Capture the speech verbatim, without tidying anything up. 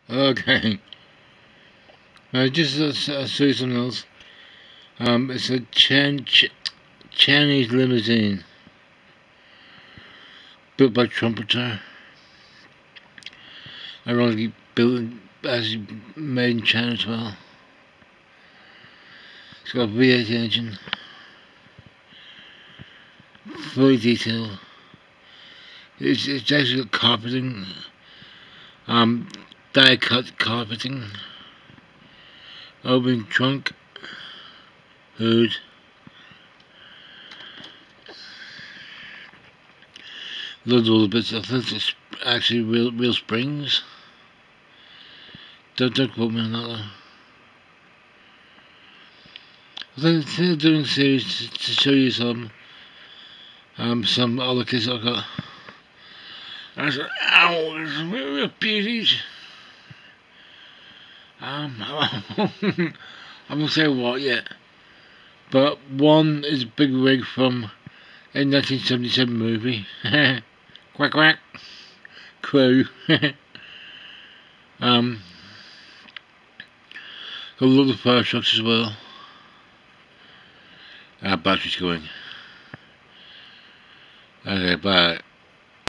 Okay. Uh, just uh, uh, say something else. Um, it's a Chan Ch Chinese limousine built by Trumpeter. Ironically, built as made in China as well. It's got a V eight engine, fully detailed. It's it's actually got carpeting, um, die cut carpeting, open trunk, hood. Loads of other bits. I think it's actually real real springs. Don't don't quote me on that though. I think they're doing a series to, to show you some um some other kids I got. I said, ow, it's real beauties. Um, I'm gonna say what yet, but one is a big rig from a nineteen seventy-seven movie. Quack quack. Crew. um, got a lot of fire trucks as well. Ah, battery's going. Okay, bye.